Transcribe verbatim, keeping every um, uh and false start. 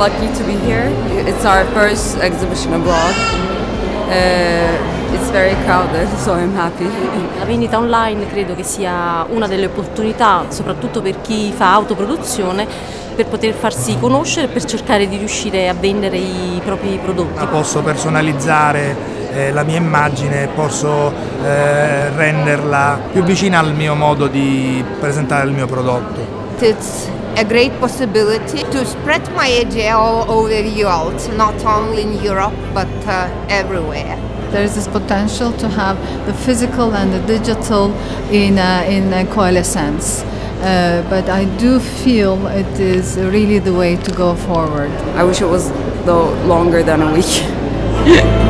lucky to be here. It's our first exhibition abroad. Uh, it's very crowded, so I'm happy. La vendita online credo che sia una delle opportunità, soprattutto per chi fa autoproduzione, per poter farsi conoscere e per cercare di riuscire a vendere i propri prodotti. Posso personalizzare eh, la mia immagine, posso eh, renderla più vicina al mio modo di presentare il mio prodotto. It's a great possibility to spread my idea all over the world, not only in Europe but uh, everywhere. There is this potential to have the physical and the digital in a, in a coalescence. Uh, but I do feel it is really the way to go forward. I wish it was though longer than a week.